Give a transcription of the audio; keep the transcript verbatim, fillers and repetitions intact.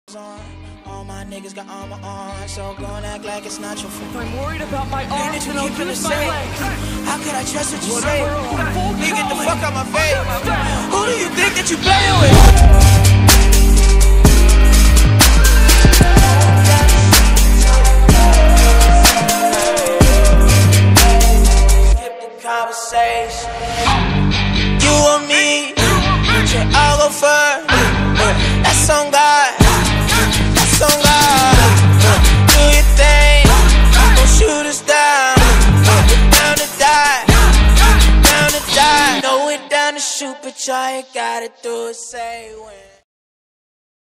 All my niggas got armor on, so go and act like it's not your fault. If I'm worried about my arms, then I'll use my legs. How could I trust what you say? Nigga, get the fuck out my face. Who do you think that you playing with? Skip the conversation. You or me, I'll go first. That's on God. That's on God.